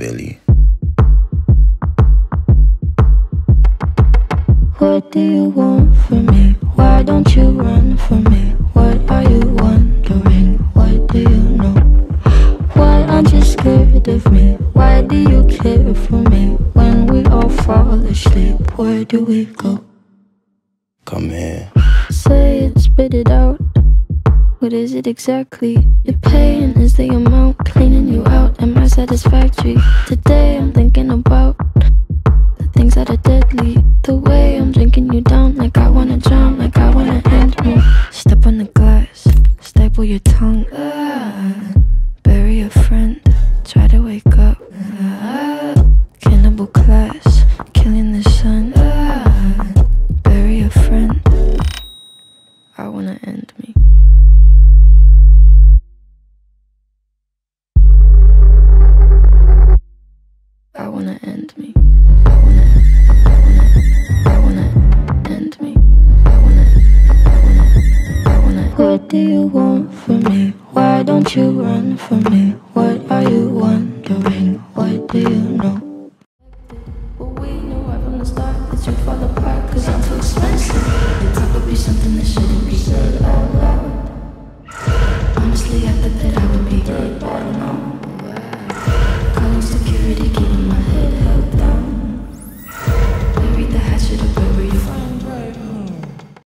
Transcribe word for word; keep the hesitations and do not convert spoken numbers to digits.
Billy. What do you want from me? Why don't you run from me? What are you wondering? What do you know? Why aren't you scared of me? Why do you care for me? When we all fall asleep, where do we go? Come here. Say it, spit it out. What is it exactly? Your pain is the amount cleaning you out. Am I satisfactory? Today I'm thinking about the things that are deadly. The way I'm drinking you down, like I wanna drown, like I wanna end me. Step on the glass, staple your tongue. Ah, bury a friend, try to wake up. Ah, cannibal class, killing the sun. Ah, bury a friend, I wanna end me. I wanna end me. I wanna, I wanna, I wanna end me. I wanna, I wanna, I wanna. What do you want from me? Why don't you run from me? What are you wondering? What do you know? Well, we knew right from the start that you'd fall apart, cause I'm too expensive. It could be something that shouldn't